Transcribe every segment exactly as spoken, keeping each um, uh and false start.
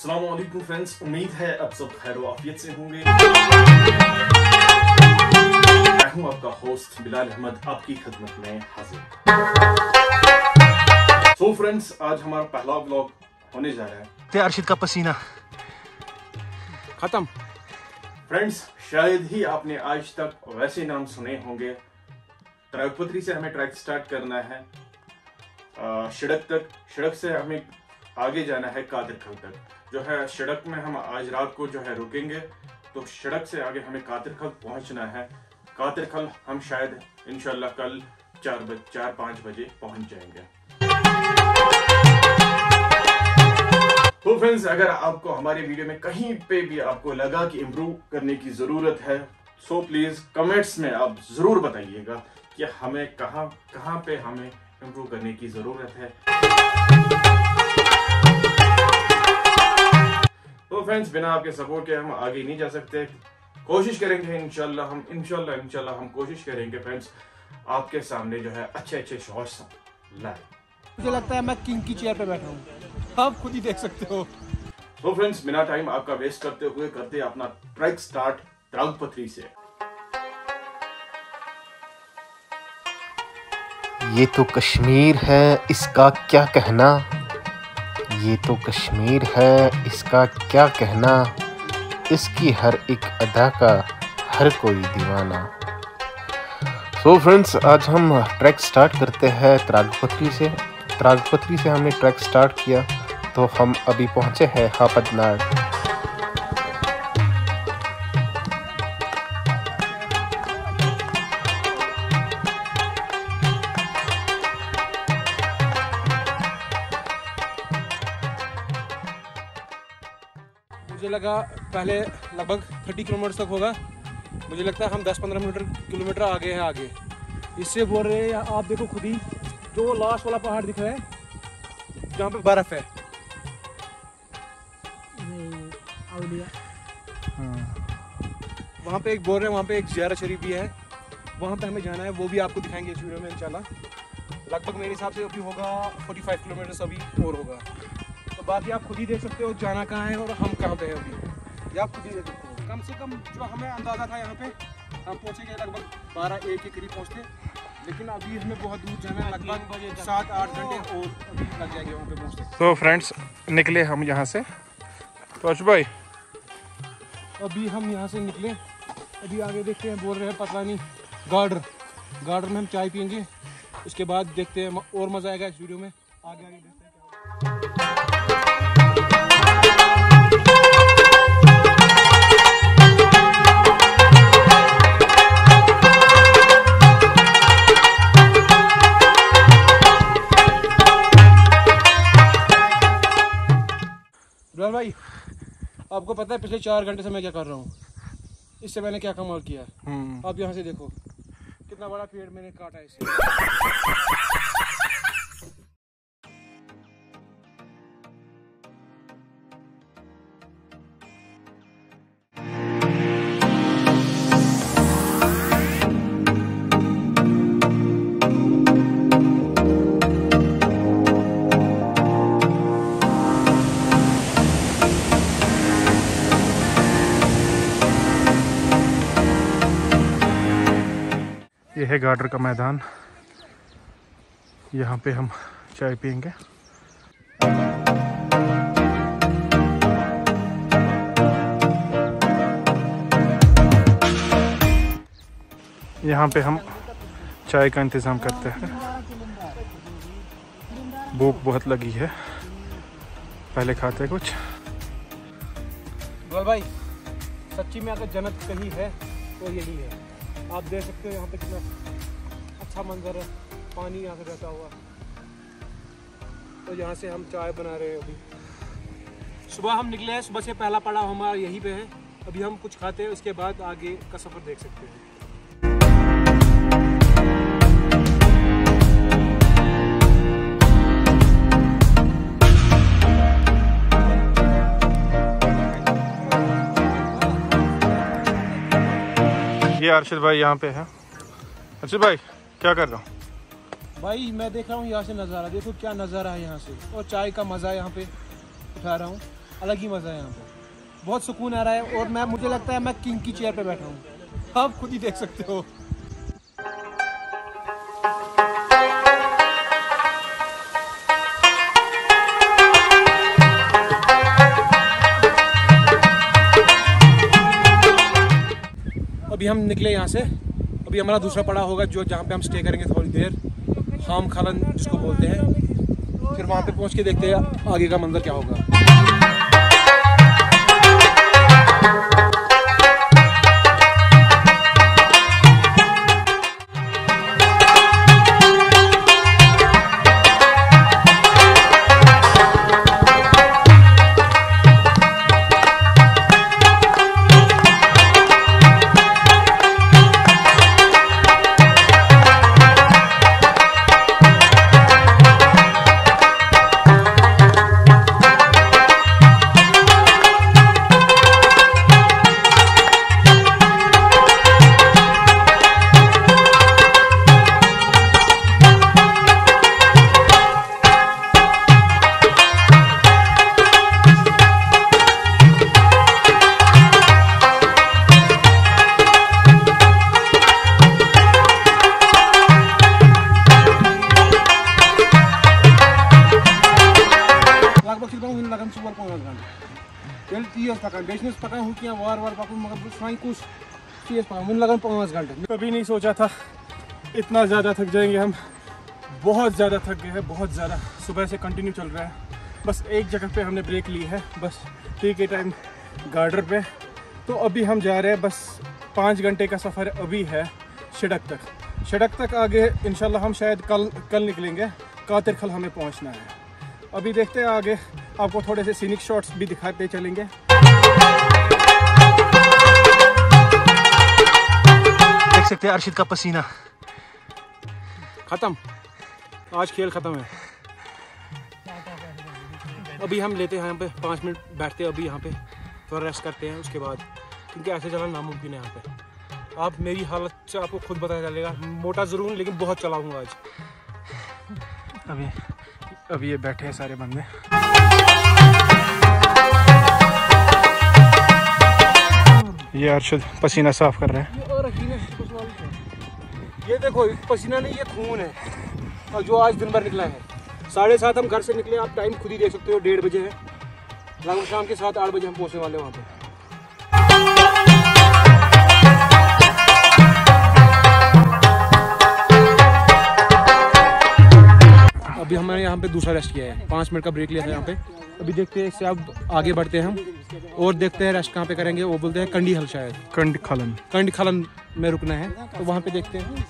अस्सलाम वालेकुम फ्रेंड्स, उम्मीद है अब सब खैर आफियत से होंगे। मैं हूं आपका होस्ट बिलाल अहमद, आपकी खिदमत में हाजिर। सो फ्रेंड्स, आज हमारा पहला व्लॉग होने जा रहा है अर्शिद का पसीना खत्म। फ्रेंड्स, शायद ही आपने आज तक वैसे नाम सुने होंगे। त्रागपत्री से हमें ट्रैक स्टार्ट करना है सड़क तक, सड़क से हमें आगे जाना है कादिरखल तक। जो है सड़क में हम आज रात को जो है रुकेंगे, तो सड़क से आगे हमें कादिरखल पहुंचना है। कादिरखल हम शायद इंशाल्लाह कल चार बज चार पाँच बजे पहुंच जाएंगे। तो फ्रेंड्स, अगर आपको हमारे वीडियो में कहीं पे भी आपको लगा कि इम्प्रूव करने की ज़रूरत है, सो प्लीज़ कमेंट्स में आप ज़रूर बताइएगा कि हमें कहाँ कहाँ पे हमें इम्प्रूव करने की ज़रूरत है। तो फ्रेंड्स, बिना आपके सपोर्ट के हम आगे नहीं जा सकते। कोशिश करेंगे इंशाल्लाह हम इंशाल्लाह इंशाल्लाह हम कोशिश करेंगे फ्रेंड्स, आपके सामने जो है अच्छे अच्छे शॉट्स लाए। मुझे लगता है मैं किंग की चेयर पे बैठा हूँ, आप खुद ही देख सकते हो। तो फ्रेंड्स, बिना टाइम आपका वेस्ट करते हुए करते अपना ट्रैक स्टार्ट त्रागपत्री से। ये तो कश्मीर है, इसका क्या कहना। ये तो कश्मीर है, इसका क्या कहना। इसकी हर एक अदा का हर कोई दीवाना। सो so फ्रेंड्स, आज हम ट्रैक स्टार्ट करते हैं त्रागपत्री से। त्रागपत्री से हमने ट्रैक स्टार्ट किया तो हम अभी पहुंचे हैं हापदनाड़। मुझे लगा पहले लगभग तीस किलोमीटर तक होगा, मुझे लगता है हम दस पंद्रह मीटर किलोमीटर आगे हैं। आगे इससे बोल रहे हैं, आप देखो खुद ही, जो लास्ट वाला पहाड़ दिख रहा है जहाँ पे बर्फ है, वहाँ पे एक बोल रहे हैं, वहाँ पे एक ज़ियारत शरीफ भी है, वहाँ पे हमें जाना है। वो भी आपको दिखाएंगे इस वीडियो में इंशाल्लाह। लगभग मेरे हिसाब से अभी होगा पैंतालीस किलोमीटर अभी और होगा। तो बाकी आप खुद ही देख सकते हो जाना कहाँ है और हम कहाँ पे हैं अभी, ये आप खुद ही देख सकते हो। कम से कम जो हमें अंदाज़ा था यहाँ पे हम पहुँचेंगे लगभग बारह एक के करीब पहुँचते, लेकिन अभी हमें बहुत दूर जाना है, लगभग सात आठ घंटे और अभी लग जाएंगे वहाँ पे पहुँचते। तो फ्रेंड्स, निकले हम यहाँ से। तो अर्श भाई, अभी हम यहाँ से निकले, अभी आगे देखते हैं, बोल रहे हैं पता नहीं गार्डर गार्डर में हम चाय पियेंगे, उसके बाद देखते हैं और मज़ा आएगा इस वीडियो में। आगे आगे देखते हैं क्या। बिलाल भाई, आपको पता है पिछले चार घंटे से मैं क्या कर रहा हूँ? इससे मैंने क्या कमाल किया है, आप यहाँ से देखो कितना बड़ा पेड़ मैंने काटा है इससे। ये है गार्डर का मैदान, यहाँ पे हम चाय पियेंगे। यहाँ पे हम चाय का इंतज़ाम करते हैं। भूख बहुत लगी है, पहले खाते हैं कुछ। बिलाल भाई, सच्ची में अगर जन्नत कहीं है तो यही है। आप देख सकते हो यहाँ पे कितना अच्छा मंजर है, पानी यहाँ से रहता हुआ। तो यहाँ से हम चाय बना रहे हैं। अभी सुबह हम निकले हैं, सुबह से पहला पड़ाव हमारा यहीं पे है। अभी हम कुछ खाते हैं, उसके बाद आगे का सफ़र देख सकते हैं। ये अर्शिद भाई यहाँ पे है। अर्शिद भाई, क्या कर रहा हूँ? भाई मैं देख रहा हूँ यहाँ से नज़ारा, देखो क्या नज़ारा है यहाँ से, और चाय का मज़ा यहाँ पे उठा रहा हूँ। अलग ही मज़ा है यहाँ पे, बहुत सुकून आ रहा है। और मैं मुझे लगता है मैं किंग की चेयर पे बैठा हूँ, आप खुद ही देख सकते हो। अभी हम निकले यहाँ से, अभी हमारा दूसरा पड़ा होगा जो जहाँ पे हम स्टे करेंगे थोड़ी देर, हाम खालन जिसको बोलते हैं। फिर वहाँ पे पहुँच के देखते हैं आगे का मंजर क्या होगा। वार वार पकड़ मगर साई कुछ चीज पावन लगन पाँच घंटे। कभी नहीं सोचा था इतना ज़्यादा थक जाएंगे हम, बहुत ज़्यादा थक गए हैं, बहुत ज़्यादा। सुबह से कंटिन्यू चल रहा है, बस एक जगह पे हमने ब्रेक ली है, बस टी के टाइम गार्डर पे। तो अभी हम जा रहे हैं, बस पाँच घंटे का सफ़र अभी है शिड़क तक। शिड़क तक आगे इंशाल्लाह हम शायद कल कल निकलेंगे, कातिर खल हमें पहुंचना है। अभी देखते हैं आगे, आपको थोड़े से सीनिक शॉट्स भी दिखाते चलेंगे। देख सकते हैं अर्शिद का पसीना खत्म, आज खेल खत्म है। अभी हम लेते हैं यहाँ पे पाँच मिनट बैठते हैं, अभी यहाँ पे थोड़ा रेस्ट करते हैं उसके बाद, क्योंकि ऐसे चलना नामुमकिन है यहाँ पे। आप मेरी हालत से आपको खुद पता चलेगा, मोटा ज़रूर लेकिन बहुत चला हूँ आज। अभी अभी ये बैठे हैं सारे बंदे। ये अर्शद पसीना साफ कर रहे हैं। ये देखो पसीना नहीं, ये खून है, और जो आज दिन भर निकला है। साढ़े सात हम घर से निकले, आप टाइम खुद ही देख सकते हो, डेढ़ बजे है। लगभग शाम के सात आठ बजे हम पहुंचने वाले वहाँ पे। अभी हमने यहाँ पे दूसरा रेस्ट किया है, पाँच मिनट का ब्रेक लिया था यहाँ पे। अभी देखते हैं इससे अब आगे बढ़ते हैं हम और देखते हैं रेस्ट कहाँ पे करेंगे। वो बोलते हैं कंडी हल, शायद कंड खलन कंड खलन में रुकना है, तो वहाँ पे देखते हैं।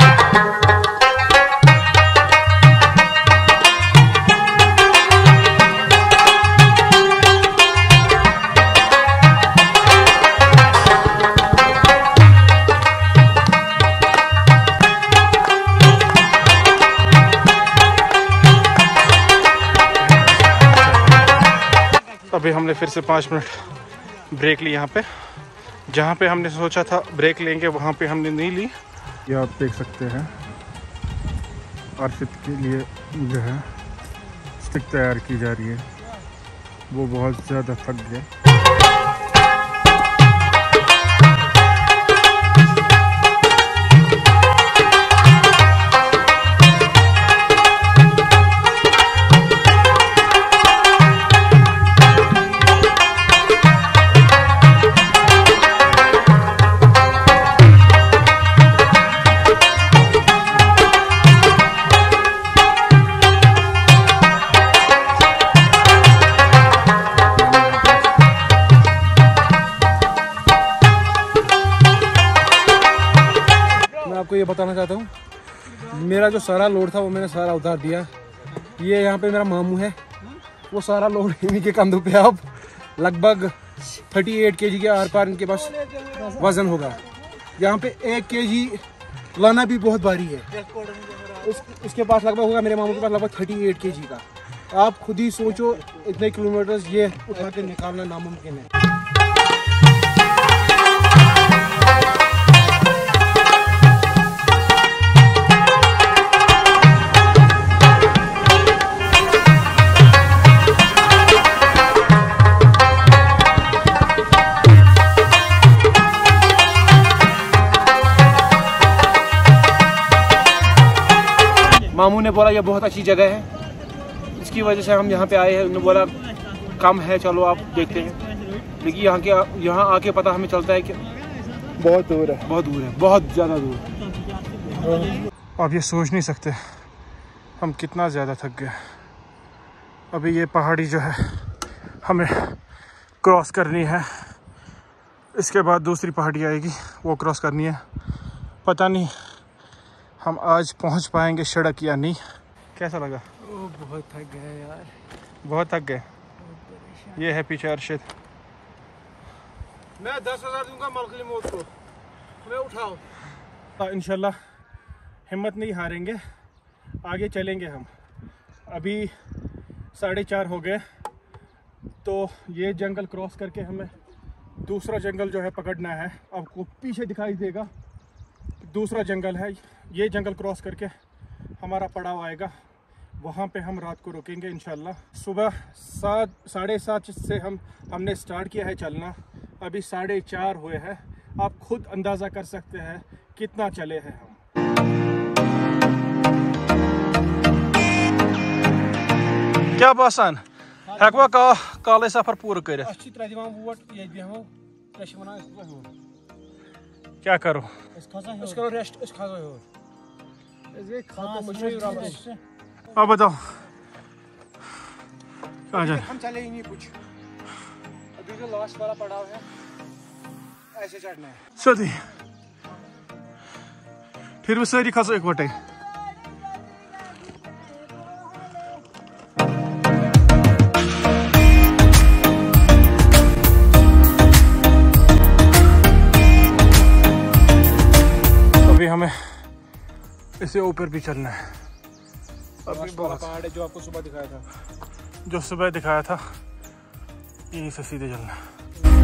अभी हमने फिर से पाँच मिनट ब्रेक ली यहाँ पे, जहाँ पे हमने सोचा था ब्रेक लेंगे वहाँ पे हमने नहीं ली। ये आप देख सकते हैं अर्शिद के लिए जो है स्टिक तैयार की जा रही है, वो बहुत ज़्यादा थक गए। आपको ये बताना चाहता हूँ, मेरा जो सारा लोड था वो मैंने सारा उतार दिया। ये यहाँ पे मेरा मामू है, वो सारा लोड इन्हीं के कंधों पे अब लगभग अड़तीस केजी के आर पार इनके पास वजन होगा। यहाँ पे एक केजी लाना भी बहुत भारी है। उस, इसके पास लगभग होगा, मेरे मामू के पास लगभग अड़तीस केजी का। आप खुद ही सोचो, इतने किलोमीटर ये उठा के निकालना नामुमकिन है। मामू ने बोला ये बहुत अच्छी जगह है, इसकी वजह से हम यहाँ पे आए हैं। उन्होंने बोला कम है, चलो आप देखते हैं। लेकिन यहाँ के यहाँ आके पता हमें चलता है कि बहुत दूर है, बहुत दूर है, बहुत ज़्यादा दूर। आप ये सोच नहीं सकते हम कितना ज़्यादा थक गए। अभी ये पहाड़ी जो है हमें क्रॉस करनी है, इसके बाद दूसरी पहाड़ी आएगी वो क्रॉस करनी है। पता नहीं हम आज पहुंच पाएंगे सड़क या नहीं। कैसा लगा? ओ, बहुत थक गए यार, बहुत थक गए। ये है पीछे अरशद। मैं दस हजार दूंगा मलखली मौत को, मैं उठाओ। इंशाल्लाह हिम्मत नहीं हारेंगे, आगे चलेंगे हम। अभी साढ़े चार हो गए, तो ये जंगल क्रॉस करके हमें दूसरा जंगल जो है पकड़ना है। आपको पीछे दिखाई देगा दूसरा जंगल है। ये जंगल क्रॉस करके हमारा पड़ाव आएगा, वहाँ पे हम रात को रुकेंगे इंशाल्लाह। सुबह सात साढ़े सात से हम हमने स्टार्ट किया है चलना, अभी साढ़े चार हुए हैं। आप खुद अंदाज़ा कर सकते हैं कितना चले हैं हम। क्या बासान हेकवा का काले सफर पूरा कर? क्या करो? अब बताओ कहाँ जाए? हम चले ही नहीं कुछ, अभी जो लास्ट वाला पड़ाव है ऐसे चढ़ना है। सदी फिर वो सारी खसो एक वटे। अभी हमें इससे ऊपर भी चलना है। अभी बहुत पहाड़ है जो आपको सुबह दिखाया था, जो सुबह दिखाया था यहीं से सीधे चलना है।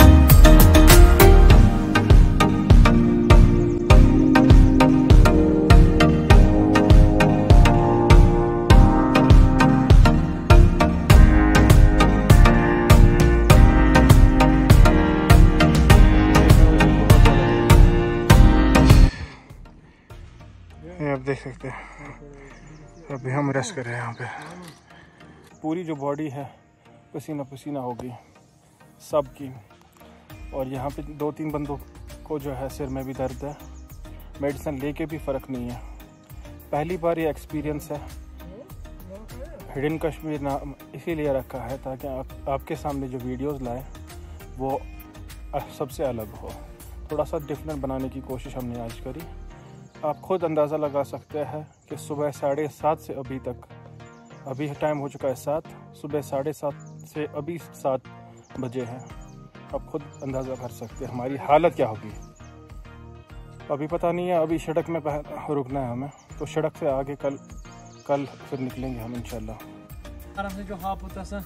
ये आप देख सकते हैं, अभी हम रेस्ट कर रहे हैं यहाँ पे। पूरी जो बॉडी है पसीना पसीना हो गई सबकी, और यहाँ पे दो तीन बंदों को जो है सिर में भी दर्द है। मेडिसिन लेके भी फ़र्क नहीं है। पहली बार ये एक्सपीरियंस है। हिडन कश्मीर नाम इसीलिए रखा है ताकि आप, आपके सामने जो वीडियोस लाए वो सबसे अलग हो, थोड़ा सा डिफरेंट बनाने की कोशिश हमने आज करी। आप खुद अंदाज़ा लगा सकते हैं कि सुबह साढ़े सात से अभी तक, अभी टाइम हो चुका है सात, सुबह साढ़े सात से अभी सात बजे हैं। आप खुद अंदाज़ा कर सकते हैं हमारी हालत क्या होगी। अभी पता नहीं है, अभी सड़क में रुकना है हमें, तो सड़क से आगे कल कल फिर निकलेंगे हम इंशाल्लाह। आराम से जो हाफ होता है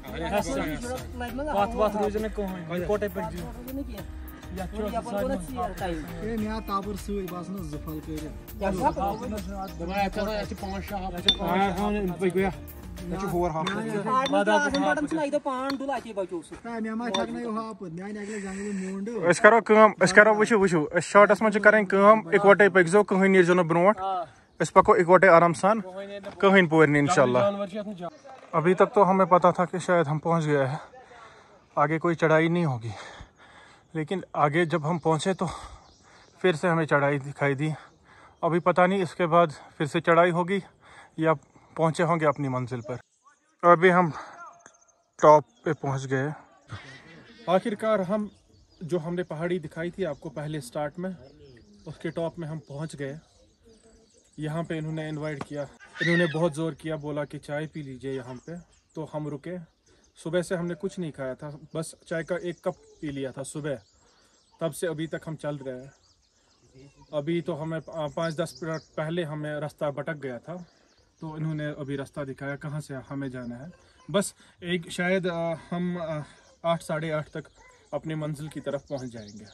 बात बात रोज ने कोई कोटे पर जी या चोर टाइम ये नया ताबर सुई बासन जफल करे या दबाया करो ऐसे पांच शाह हां हां पे गया ऐसे फोर हाफ बाद आप मैडम से तो पान डुला के बचो सु का नेमा थकना यो हाफ न्याय अगले जंगल मोंड अस करो काम अस करो वुचो वुचो अस शॉर्टस में करें काम इकवटे पकजो कहीं नीर जनो ब्रोट अस पको इकवटे आराम सान कहीं पोर नहीं इंशाल्लाह। अभी तक तो हमें पता था कि शायद हम पहुंच गए हैं, आगे कोई चढ़ाई नहीं होगी, लेकिन आगे जब हम पहुंचे तो फिर से हमें चढ़ाई दिखाई दी। अभी पता नहीं इसके बाद फिर से चढ़ाई होगी या पहुंचे होंगे अपनी मंजिल पर। अभी हम टॉप पे पहुंच गए। आखिरकार हम जो हमने पहाड़ी दिखाई थी आपको पहले स्टार्ट में, उसके टॉप में हम पहुंच गए। यहाँ पे इन्होंने इनवाइट किया, इन्होंने बहुत ज़ोर किया, बोला कि चाय पी लीजिए यहाँ पे, तो हम रुके। सुबह से हमने कुछ नहीं खाया था, बस चाय का एक कप पी लिया था सुबह, तब से अभी तक हम चल रहे हैं। अभी तो हमें पाँच दस मिनट पहले हमें रास्ता भटक गया था, तो इन्होंने अभी रास्ता दिखाया कहाँ से हमें जाना है। बस एक शायद आ, हम आ, आठ साढ़े आठ तक अपनी मंजिल की तरफ पहुँच जाएंगे।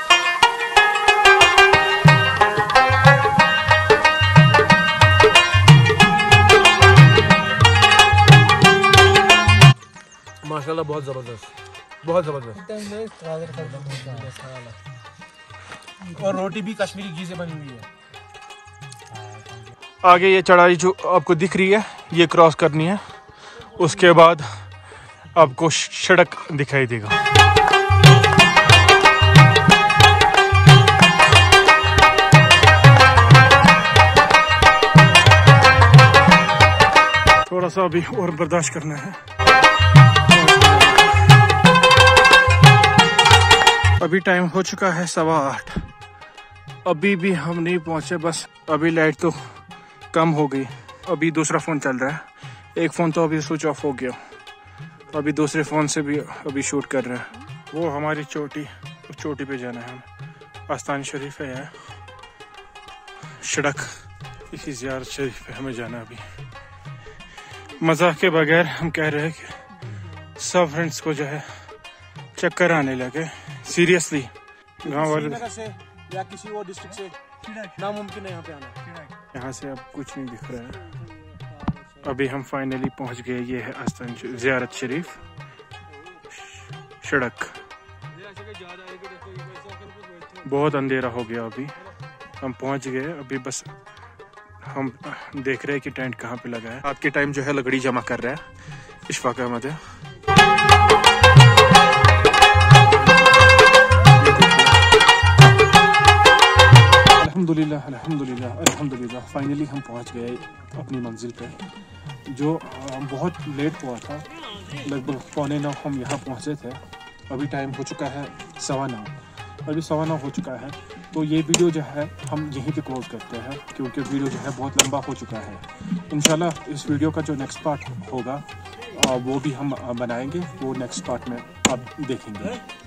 माशाल्लाह बहुत ज़बरदस्त, बहुत ज़बरदस्त। और रोटी भी कश्मीरी घी से बनी हुई है। आगे ये चढ़ाई जो आपको दिख रही है ये क्रॉस करनी है, उसके बाद आपको सड़क दिखाई देगा। थोड़ा सा अभी और बर्दाश्त करना है। अभी टाइम हो चुका है सवा आठ, अभी भी हम नहीं पहुंचे। बस अभी लाइट तो कम हो गई, अभी दूसरा फ़ोन चल रहा है, एक फ़ोन तो अभी स्विच ऑफ हो गया, अभी दूसरे फ़ोन से भी अभी शूट कर रहे हैं। वो हमारी चोटी, चोटी पे जाना है हम, आस्थान शरीफ है सड़क, इसी ज़ियारत शरीफ पे हमें जाना है। अभी मजाक के बगैर हम कह रहे हैं कि सब फ्रेंड्स को जो है चक्कर आने लगे, सीरियसली। गाँव वाले से या किसी और डिस्ट्रिक्ट से नामुमकिन है यहाँ पे आना। यहाँ से अब कुछ नहीं दिख रहा है। अभी हम फाइनली पहुँच गए, ये है आस्थान ज़ियारत शरीफ सड़क। बहुत अंधेरा हो गया, अभी हम पहुँच गए। अभी बस हम देख रहे हैं कि टेंट कहाँ पे लगा है। आपके टाइम जो है लकड़ी जमा कर रहा है इशफाक अहमद है। अल्हम्दुलिल्लाह अल्हम्दुलिल्लाह अल्हम्दुलिल्लाह फाइनली हम पहुंच गए अपनी मंजिल पे, जो बहुत लेट हुआ था, लगभग पौने नौ हम यहाँ पहुँचे थे। अभी टाइम हो चुका है सवा नौ, अभी सवा नौ हो चुका है। तो ये वीडियो जो है हम यहीं पे क्लोज करते हैं, क्योंकि वीडियो जो है बहुत लंबा हो चुका है। इंशाल्लाह इस वीडियो का जो नेक्स्ट पार्ट होगा वो भी हम बनाएंगे, वो नेक्स्ट पार्ट में आप देखेंगे।